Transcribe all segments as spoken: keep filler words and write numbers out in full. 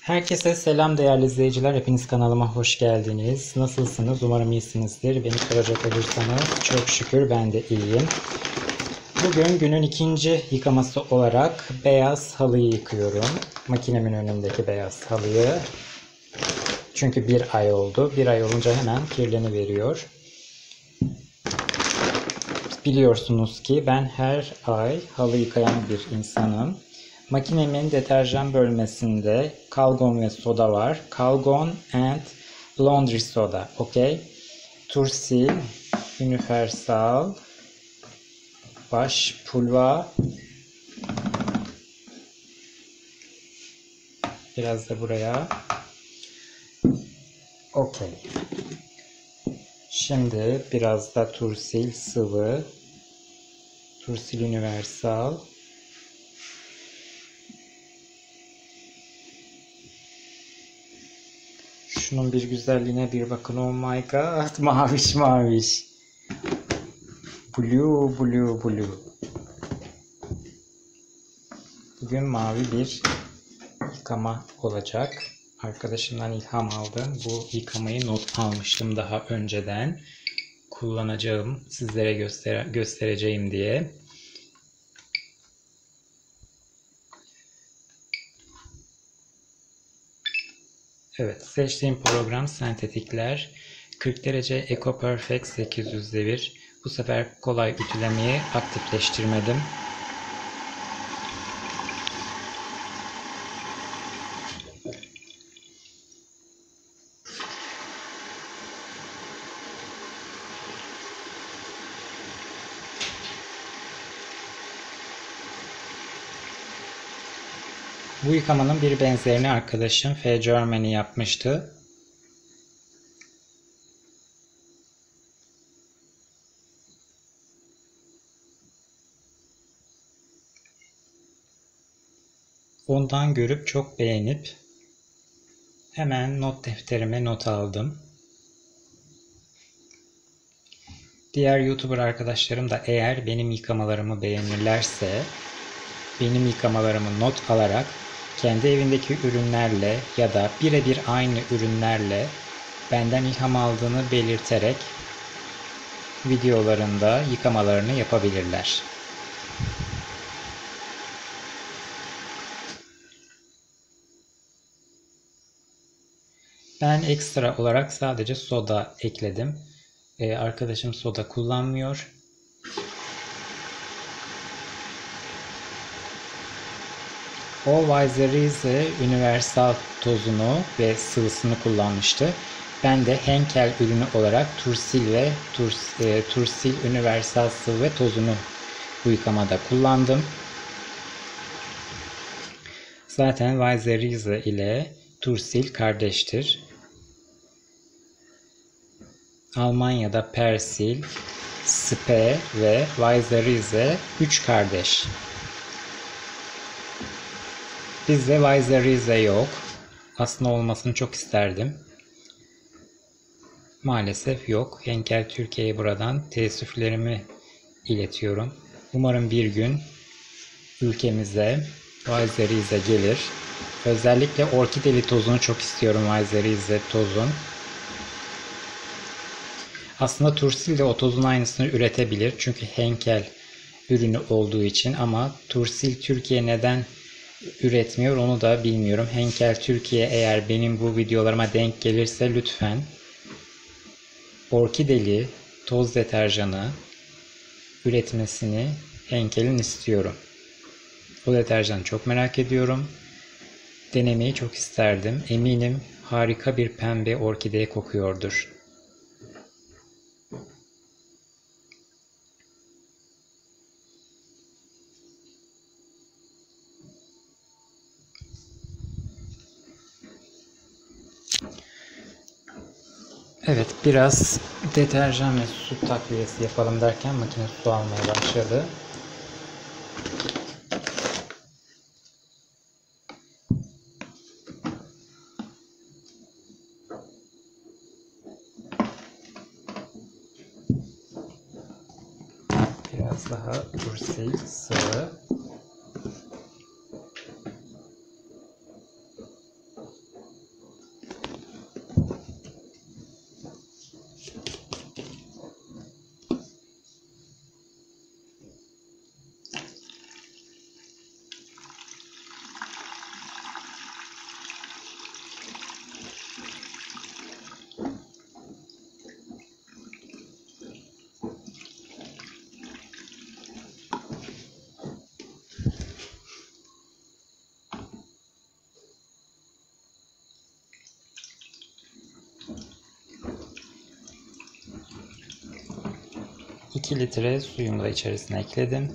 Herkese selam değerli izleyiciler. Hepiniz kanalıma hoş geldiniz. Nasılsınız? Umarım iyisinizdir. Beni soracak olursanız çok şükür ben de iyiyim. Bugün günün ikinci yıkaması olarak beyaz halıyı yıkıyorum. Makinemin önündeki beyaz halıyı. Çünkü bir ay oldu. Bir ay olunca hemen kirleniveriyor. Biliyorsunuz ki ben her ay halı yıkayan bir insanım. Makinemin deterjan bölmesinde Calgon ve soda var. Calgon and Laundry Soda. Okay. Tursil, Universal, Baş, Pulva. Biraz da buraya. Okay. Şimdi biraz da Tursil sıvı. Tursil Universal. Şunun bir güzelliğine bir bakın. Oh my god. Maviş maviş. Blue blue blue. Bugün mavi bir yıkama olacak. Arkadaşımdan ilham aldım. Bu yıkamayı not almıştım daha önceden. Kullanacağım, sizlere göster göstereceğim diye. Evet, seçtiğim program sentetikler. kırk derece Eco Perfect sekiz yüz devir. Bu sefer kolay ütülemeyi aktifleştirmedim. Bu yıkamanın bir benzerini arkadaşım F Germany yapmıştı. Ondan görüp çok beğenip hemen not defterime not aldım. Diğer YouTuber arkadaşlarım da eğer benim yıkamalarımı beğenirlerse benim yıkamalarımı not alarak kendi evindeki ürünlerle ya da birebir aynı ürünlerle benden ilham aldığını belirterek videolarında yıkamalarını yapabilirler. Ben ekstra olarak sadece soda ekledim. Ee, arkadaşım soda kullanmıyor. O Weisserize Universal tozunu ve sıvısını kullanmıştı. Ben de Henkel ürünü olarak Tursil ve Turs, e, Tursil Universal sıvı ve tozunu bu yıkamada kullandım. Zaten Weisserize ile Tursil kardeştir. Almanya'da Persil, Spe ve Weisserize üç kardeş. Bizde Weisserize yok. Aslında olmasını çok isterdim. Maalesef yok. Henkel Türkiye'ye buradan teessüflerimi iletiyorum. Umarım bir gün ülkemize Weisserize gelir. Özellikle orkideli tozunu çok istiyorum, Weisserize tozun. Aslında Tursil de o tozun aynısını üretebilir. Çünkü Henkel ürünü olduğu için, ama Tursil Türkiye neden üretmiyor onu da bilmiyorum. Henkel Türkiye eğer benim bu videolarıma denk gelirse lütfen orkideli toz deterjanı üretmesini Henkel'in istiyorum. O deterjanı çok merak ediyorum. Denemeyi çok isterdim. Eminim harika bir pembe orkide kokuyordur. Evet, biraz deterjan ve su takviyesi yapalım derken makine su almaya başladı. Biraz daha Tursil sıvı. iki litre suyumu da içerisine ekledim.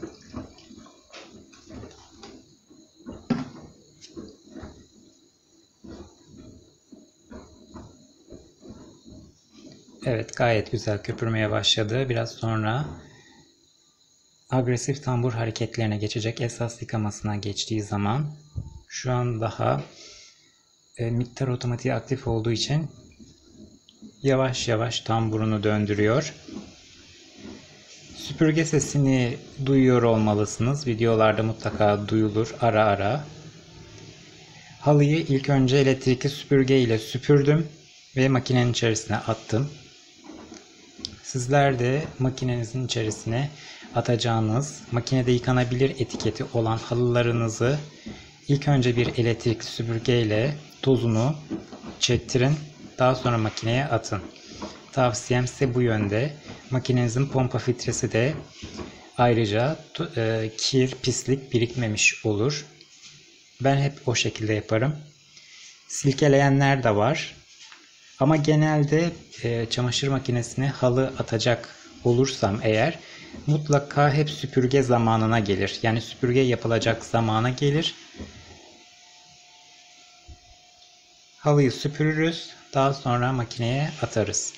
Evet, gayet güzel köpürmeye başladı. Biraz sonra agresif tambur hareketlerine geçecek, esas yıkamasına geçtiği zaman şu an daha e, miktar otomatiği aktif olduğu için yavaş yavaş tamburunu döndürüyor. Süpürge sesini duyuyor olmalısınız. Videolarda mutlaka duyulur ara ara. Halıyı ilk önce elektrikli süpürge ile süpürdüm ve makinenin içerisine attım. Sizler de makinenizin içerisine atacağınız, makinede yıkanabilir etiketi olan halılarınızı ilk önce bir elektrikli süpürge ile tozunu çektirin. Daha sonra makineye atın. Tavsiyem size bu yönde. Makinenizin pompa filtresi de ayrıca e, kir, pislik birikmemiş olur. Ben hep o şekilde yaparım. Silkeleyenler de var. Ama genelde e, çamaşır makinesine halı atacak olursam eğer mutlaka hep süpürge zamanına gelir. Yani süpürge yapılacak zamana gelir. Halıyı süpürürüz. Daha sonra makineye atarız.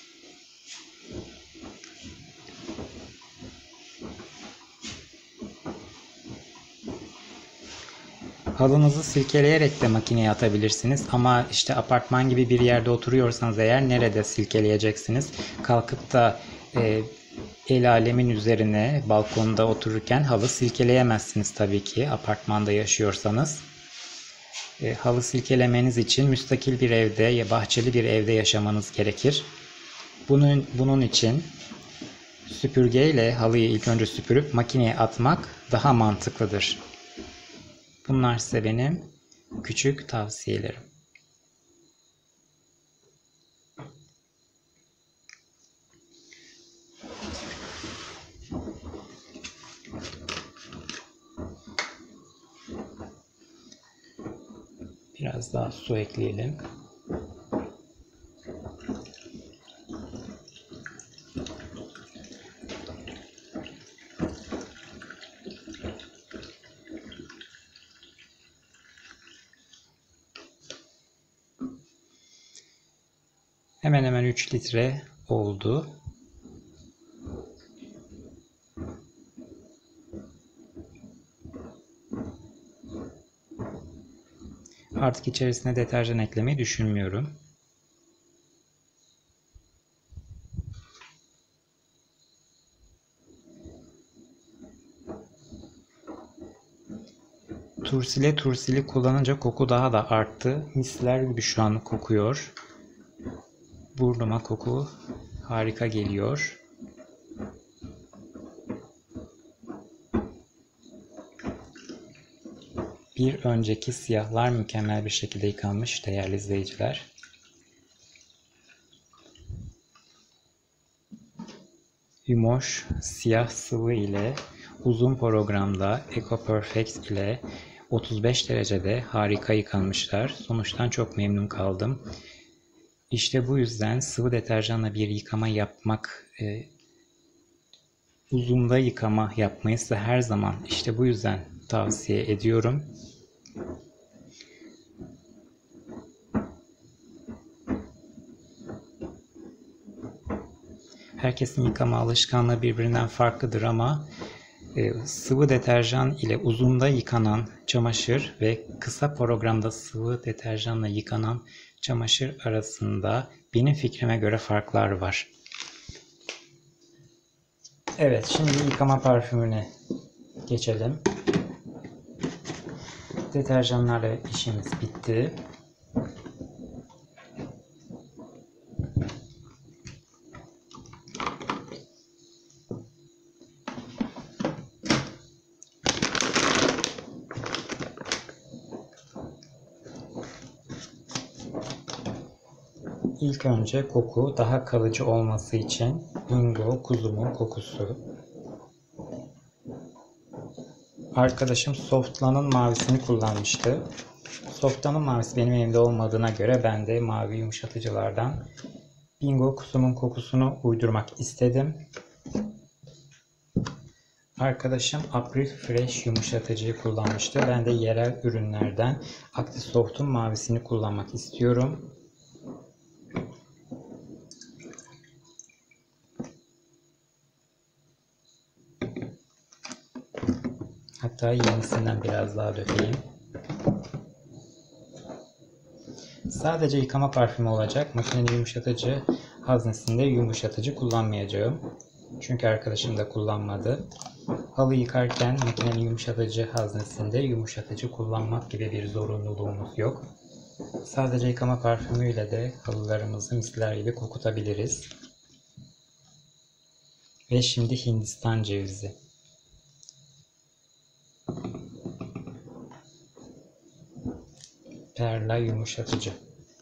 Halınızı silkeleyerek de makineye atabilirsiniz. Ama işte apartman gibi bir yerde oturuyorsanız eğer nerede silkeleyeceksiniz? Kalkıp da e, el alemin üzerine balkonda otururken halı silkeleyemezsiniz tabii ki apartmanda yaşıyorsanız. E, halı silkelemeniz için müstakil bir evde ya bahçeli bir evde yaşamanız gerekir. Bunun, bunun için süpürgeyle halıyı ilk önce süpürüp makineye atmak daha mantıklıdır. Bunlar size benim küçük tavsiyelerim. Biraz daha su ekleyelim. Hemen hemen üç litre oldu. Artık içerisine deterjan eklemeyi düşünmüyorum. Tursile tursili kullanınca koku daha da arttı. Misler gibi şu an kokuyor. Burnuma koku harika geliyor. Bir önceki siyahlar mükemmel bir şekilde yıkanmış değerli izleyiciler. Yumoş siyah sıvı ile uzun programda Eco Perfect ile otuz beş derecede harika yıkanmışlar. Sonuçtan çok memnun kaldım. İşte bu yüzden sıvı deterjanla bir yıkama yapmak, e, uzunda yıkama yapmayı size her zaman işte bu yüzden tavsiye ediyorum. Herkesin yıkama alışkanlığı birbirinden farklıdır ama e, sıvı deterjan ile uzunda yıkanan çamaşır ve kısa programda sıvı deterjanla yıkanan çamaşır arasında benim fikrime göre farklar var. Evet, şimdi yıkama parfümüne geçelim. Deterjanlarla işimiz bitti. İlk önce koku daha kalıcı olması için Bingo kuzumun kokusu. Arkadaşım Softlan'ın mavisini kullanmıştı. Softlan'ın mavisi benim evimde olmadığına göre ben de mavi yumuşatıcılardan Bingo kuzumun kokusunu uydurmak istedim. Arkadaşım April Fresh yumuşatıcıyı kullanmıştı. Ben de yerel ürünlerden Actisoft'un mavisini kullanmak istiyorum. Hatta yenisinden biraz daha dökeyim. Sadece yıkama parfümü olacak. Makineli yumuşatıcı haznesinde yumuşatıcı kullanmayacağım. Çünkü arkadaşım da kullanmadı. Halı yıkarken makineli yumuşatıcı haznesinde yumuşatıcı kullanmak gibi bir zorunluluğumuz yok. Sadece yıkama parfümüyle de halılarımızı misler gibi kokutabiliriz. Ve şimdi Hindistan cevizi. Perla yumuşatıcı.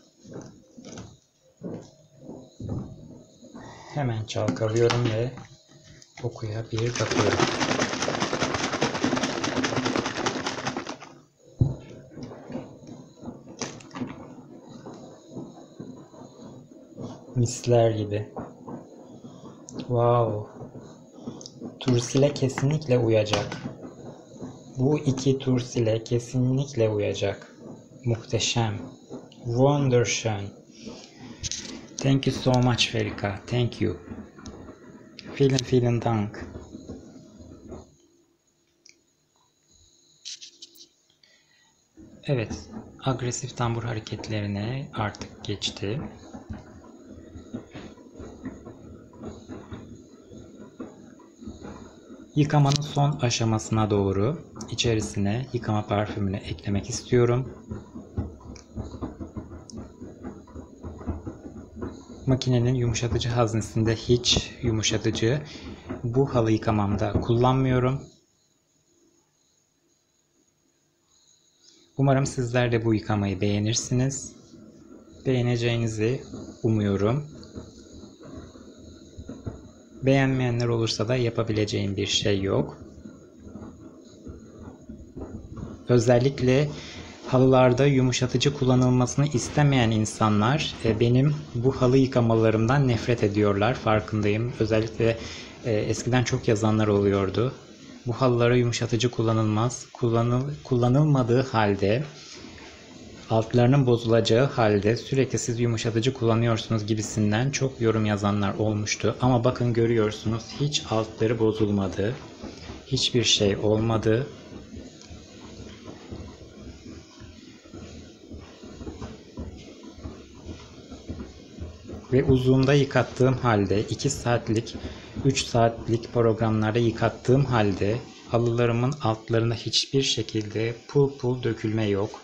Hemen çalkalıyorum ve kokuya bir bakıyorum. Misler gibi. Wow. Tursile kesinlikle uyacak. Bu iki tursile kesinlikle uyacak. Muhteşem. Wunderschön. Thank you so much Ferika. Thank you. Vielen vielen Dank. Evet. Agresif tambur hareketlerine artık geçti. Yıkamanın son aşamasına doğru içerisine yıkama parfümünü eklemek istiyorum. Makinenin yumuşatıcı haznesinde hiç yumuşatıcı bu halı yıkamamda kullanmıyorum. Umarım sizler de bu yıkamayı beğenirsiniz. Beğeneceğinizi umuyorum. Beğenmeyenler olursa da yapabileceğim bir şey yok. Özellikle halılarda yumuşatıcı kullanılmasını istemeyen insanlar benim bu halı yıkamalarımdan nefret ediyorlar. Farkındayım. Özellikle eskiden çok yazanlar oluyordu. Bu halılara yumuşatıcı kullanılmaz. Kullanıl, kullanılmadığı halde, altlarının bozulacağı halde sürekli siz yumuşatıcı kullanıyorsunuz gibisinden çok yorum yazanlar olmuştu. Ama bakın görüyorsunuz hiç altları bozulmadı. Hiçbir şey olmadı. Ve uzunda yıkattığım halde iki saatlik, üç saatlik programlarda yıkattığım halde halılarımın altlarında hiçbir şekilde pul pul dökülme yok.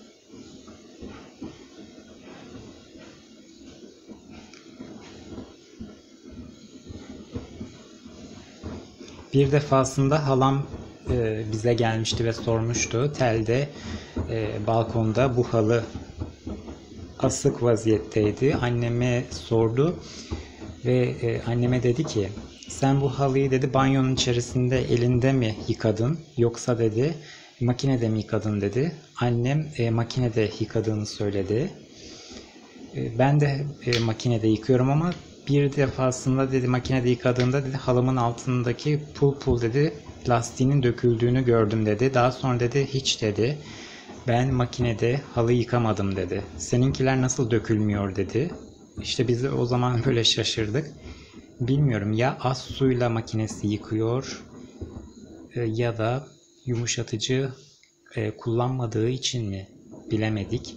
Bir defasında halam e, bize gelmişti ve sormuştu. Telde e, balkonda bu halı asık vaziyetteydi. Anneme sordu ve e, anneme dedi ki sen bu halıyı dedi banyonun içerisinde elinde mi yıkadın yoksa dedi makinede mi yıkadın dedi. Annem e, makinede yıkadığını söyledi. E, ben de e, makinede yıkıyorum ama bir defasında dedi makinede yıkadığımda dedi halımın altındaki pul pul dedi plastiğinin döküldüğünü gördüm dedi. Daha sonra dedi hiç dedi ben makinede halı yıkamadım dedi. Seninkiler nasıl dökülmüyor dedi. İşte biz de o zaman böyle şaşırdık. Bilmiyorum ya az suyla makinesi yıkıyor ya da yumuşatıcı kullanmadığı için mi bilemedik.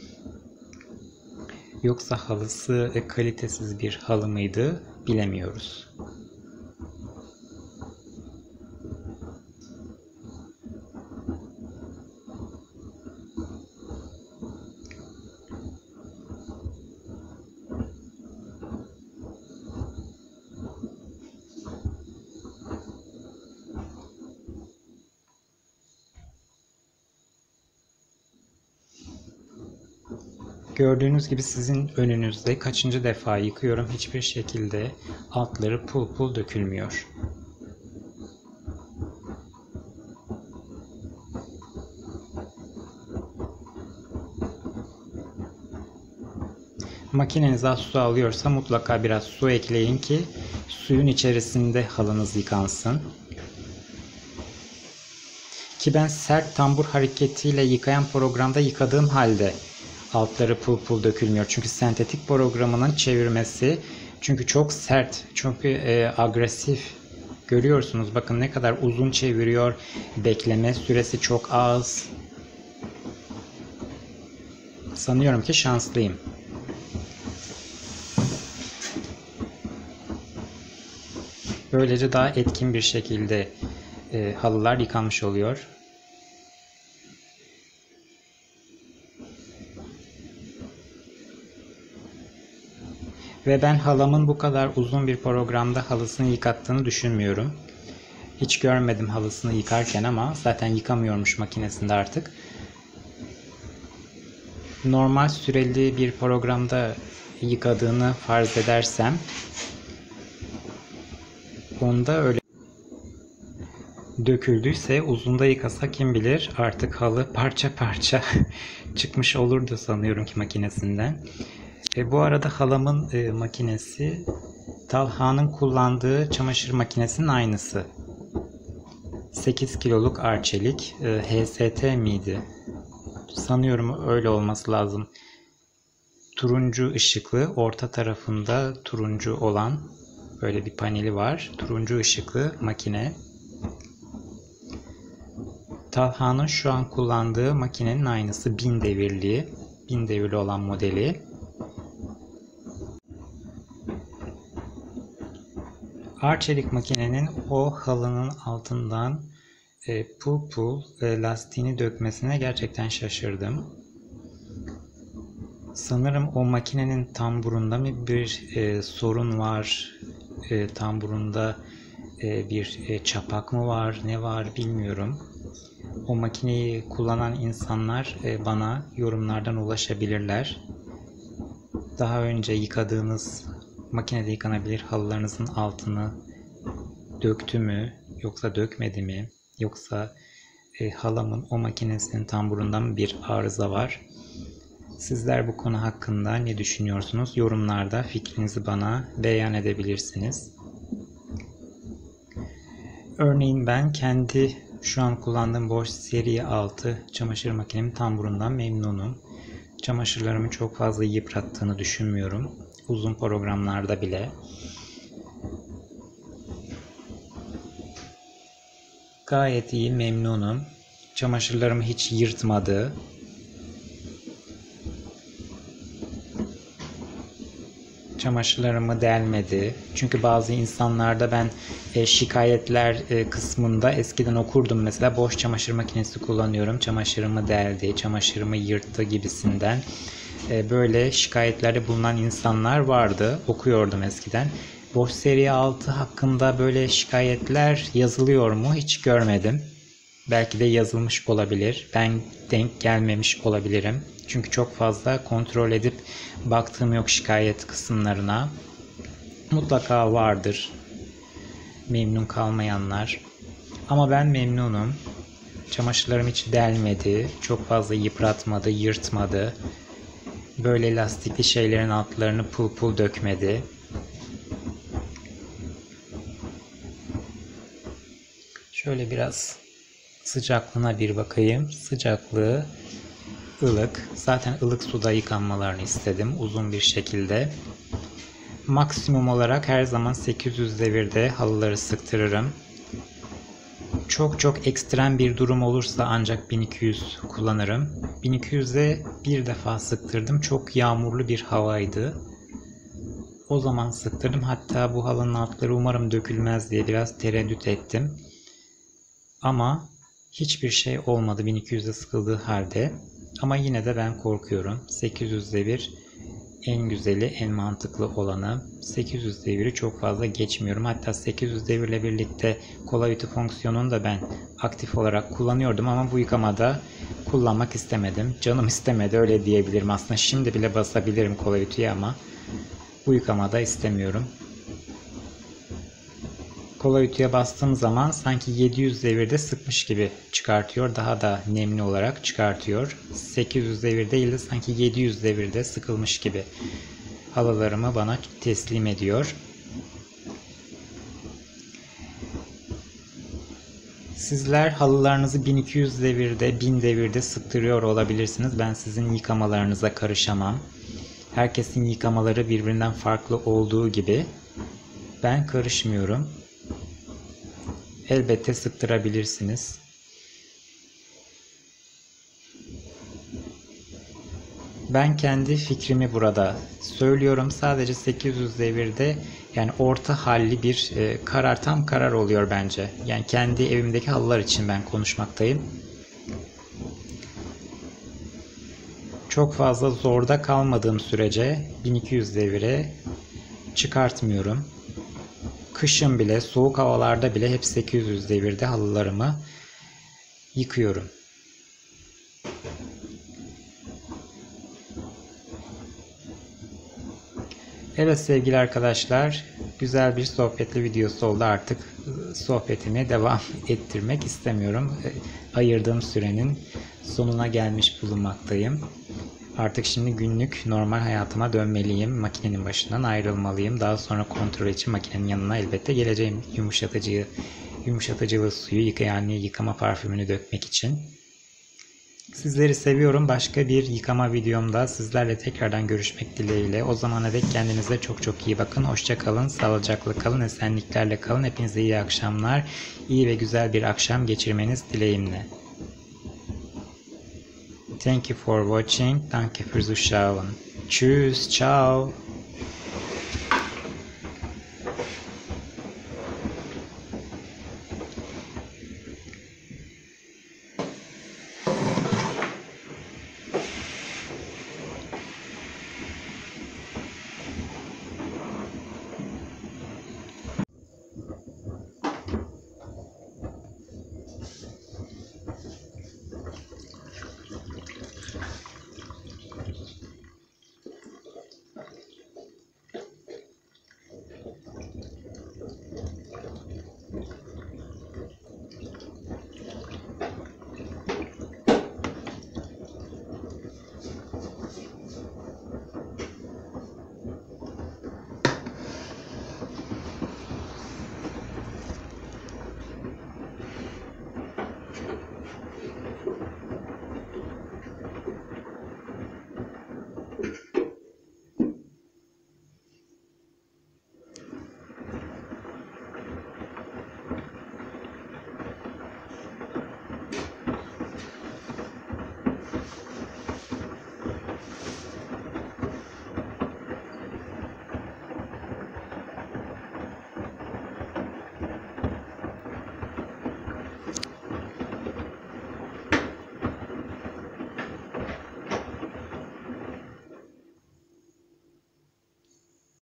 Yoksa halısı kalitesiz bir halı mıydı bilemiyoruz. Gördüğünüz gibi sizin önünüzde kaçıncı defa yıkıyorum. Hiçbir şekilde altları pul pul dökülmüyor. Makineniz az su alıyorsa mutlaka biraz su ekleyin ki suyun içerisinde halınız yıkansın. Ki ben sert tambur hareketiyle yıkayan programda yıkadığım halde altları pul pul dökülmüyor. Çünkü sentetik programının çevirmesi çünkü çok sert, çok e, agresif. Görüyorsunuz bakın ne kadar uzun çeviriyor. Bekleme süresi çok az. Sanıyorum ki şanslıyım. Böylece daha etkin bir şekilde e, halılar yıkanmış oluyor. Ve ben halamın bu kadar uzun bir programda halısını yıkattığını düşünmüyorum. Hiç görmedim halısını yıkarken ama zaten yıkamıyormuş makinesinde artık. Normal süreli bir programda yıkadığını farz edersem onda öyle döküldüyse uzunda yıkasa kim bilir artık halı parça parça çıkmış olurdu sanıyorum ki makinesinden. E, bu arada halamın e, makinesi Talha'nın kullandığı çamaşır makinesinin aynısı. sekiz kiloluk Arçelik e, H S T miydi? Sanıyorum öyle olması lazım. Turuncu ışıklı, orta tarafında turuncu olan böyle bir paneli var. Turuncu ışıklı makine. Talha'nın şu an kullandığı makinenin aynısı, bin devirli. bin devirli olan modeli. Arçelik makinenin o halının altından e, pul pul e, lastiğini dökmesine gerçekten şaşırdım. Sanırım o makinenin tamburunda mı bir e, sorun var? E, tamburunda e, bir e, çapak mı var? Ne var bilmiyorum. O makineyi kullanan insanlar e, bana yorumlardan ulaşabilirler. Daha önce yıkadığınız makinede yıkanabilir halılarınızın altını döktü mü yoksa dökmedi mi? Yoksa e, halamın o makinesinin tamburunda mı bir arıza var? Sizler bu konu hakkında ne düşünüyorsunuz? Yorumlarda fikrinizi bana beyan edebilirsiniz. Örneğin ben kendi şu an kullandığım Bosch seri altı çamaşır makinemin tamburundan memnunum. Çamaşırlarımı çok fazla yıprattığını düşünmüyorum. Uzun programlarda bile. Gayet iyi, memnunum. Çamaşırlarımı hiç yırtmadı. Çamaşırlarımı delmedi. Çünkü bazı insanlarda ben e, şikayetler e, kısmında eskiden okurdum mesela boş çamaşır makinesi kullanıyorum. Çamaşırımı deldi, çamaşırımı yırttı gibisinden. E, böyle şikayetlerde bulunan insanlar vardı. Okuyordum eskiden. Bosch seri altı hakkında böyle şikayetler yazılıyor mu? Hiç görmedim. Belki de yazılmış olabilir. Ben denk gelmemiş olabilirim. Çünkü çok fazla kontrol edip baktığım yok şikayet kısımlarına. Mutlaka vardır memnun kalmayanlar. Ama ben memnunum. Çamaşırlarım hiç delmedi. Çok fazla yıpratmadı, yırtmadı. Böyle lastikli şeylerin altlarını pul pul dökmedi. Şöyle biraz sıcaklığına bir bakayım. Sıcaklığı ılık. Zaten ılık suda yıkanmalarını istedim uzun bir şekilde. Maksimum olarak her zaman sekiz yüz devirde halıları sıktırırım. Çok çok ekstrem bir durum olursa ancak bin iki yüz kullanırım. bin iki yüzde bir defa sıktırdım. Çok yağmurlu bir havaydı. O zaman sıktırdım. Hatta bu halının altları umarım dökülmez diye biraz tereddüt ettim. Ama hiçbir şey olmadı bin iki yüzde sıkıldığı halde. Ama yine de ben korkuyorum. sekiz yüz devir en güzeli, en mantıklı olanı. sekiz yüz deviri çok fazla geçmiyorum. Hatta sekiz yüz devirle birlikte kola ütü fonksiyonunu da ben aktif olarak kullanıyordum ama bu yıkamada kullanmak istemedim. Canım istemedi, öyle diyebilirim. Aslında şimdi bile basabilirim kola ütüye ama bu yıkamada istemiyorum. Kola ütüye bastığım zaman sanki yedi yüz devirde sıkmış gibi çıkartıyor. Daha da nemli olarak çıkartıyor. sekiz yüz devir değil de sanki yedi yüz devirde sıkılmış gibi halılarımı bana teslim ediyor. Sizler halılarınızı bin iki yüz devirde, bin devirde sıktırıyor olabilirsiniz. Ben sizin yıkamalarınıza karışamam. Herkesin yıkamaları birbirinden farklı olduğu gibi ben karışmıyorum. Elbette sıktırabilirsiniz. Ben kendi fikrimi burada söylüyorum. Sadece sekiz yüz devirde yani orta halli bir e, karar, tam karar oluyor bence. Yani kendi evimdeki halılar için ben konuşmaktayım. Çok fazla zorda kalmadığım sürece bin iki yüz devire çıkartmıyorum. Kışın bile, soğuk havalarda bile hep sekiz yüz devirde halılarımı yıkıyorum. Evet sevgili arkadaşlar, güzel bir sohbetli videosu oldu. Artık sohbetimi devam ettirmek istemiyorum. Ayırdığım sürenin sonuna gelmiş bulunmaktayım. Artık şimdi günlük normal hayatıma dönmeliyim. Makinenin başından ayrılmalıyım. Daha sonra kontrol için makinenin yanına elbette geleceğim. Yumuşatıcıyı, yumuşatıcılı suyu, yıkayan yıkama parfümünü dökmek için. Sizleri seviyorum. Başka bir yıkama videomda sizlerle tekrardan görüşmek dileğiyle. O zamana dek kendinize çok çok iyi bakın. Hoşça kalın, sağlıcakla kalın, esenliklerle kalın. Hepinize iyi akşamlar. İyi ve güzel bir akşam geçirmeniz dileğimle. Thank you for watching. Danke fürs Zuschauen. Tschüss, ciao.